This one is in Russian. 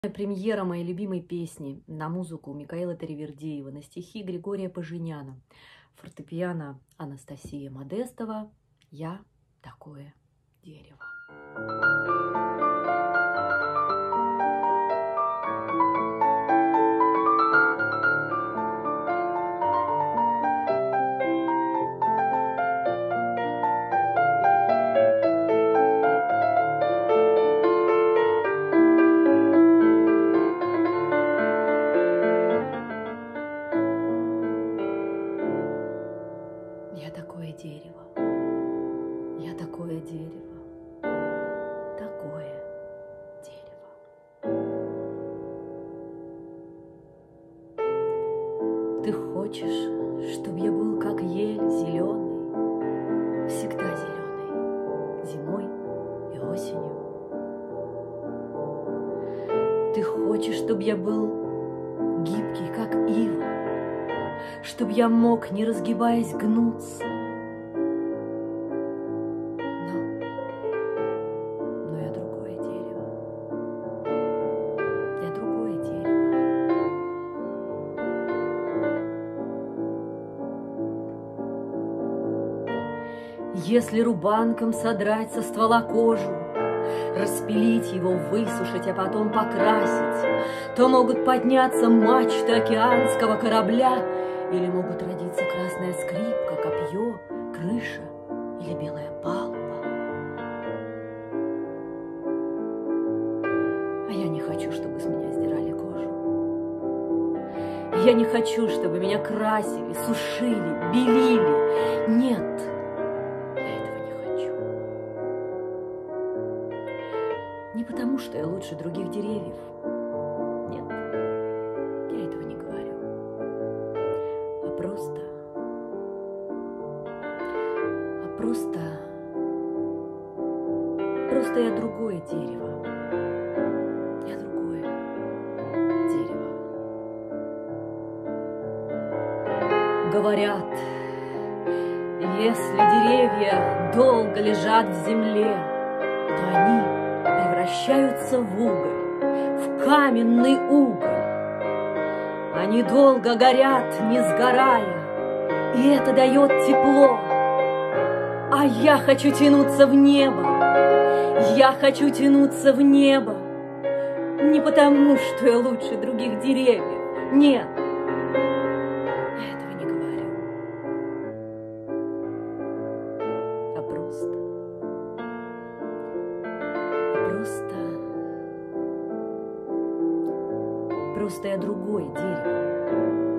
Премьера моей любимой песни на музыку Микаэла Таривердиева, на стихи Григория Поженяна, фортепиано Анастасия Модестова «Я такое дерево». Я такое дерево, я такое дерево, такое дерево. Ты хочешь, чтоб я был как ель зеленый, всегда зеленый, зимой и осенью. Ты хочешь, чтоб я был гибкий, как ива, чтоб я мог, не разгибаясь, гнуться. Но я другое дерево. Я другое дерево. Если рубанком содрать со ствола кожу, распилить его, высушить, а потом покрасить, то могут подняться мачты океанского корабля, или могут родиться красная скрипка, копье, крыша или белая палуба. А я не хочу, чтобы с меня сдирали кожу. Я не хочу, чтобы меня красили, сушили, белили. Нет, я этого не хочу. Не потому, что я лучше других деревьев. Нет, я этого не говорю. Просто я другое дерево. Я другое дерево. Говорят, если деревья долго лежат в земле, то они превращаются в уголь, в каменный уголь. Они долго горят, не сгорая, и это дает тепло. А я хочу тянуться в небо, я хочу тянуться в небо. Не потому, что я лучше других деревьев, нет, я этого не говорю, а просто я другое дерево.